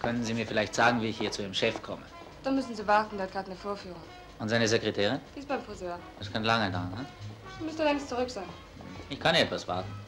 Können Sie mir vielleicht sagen, wie ich hier zu Ihrem Chef komme? Dann müssen Sie warten, der hat gerade eine Vorführung. Und seine Sekretärin? Die ist beim Friseur. Das kann lange dauern, ne? Müsste längst zurück sein. Ich kann ja etwas warten.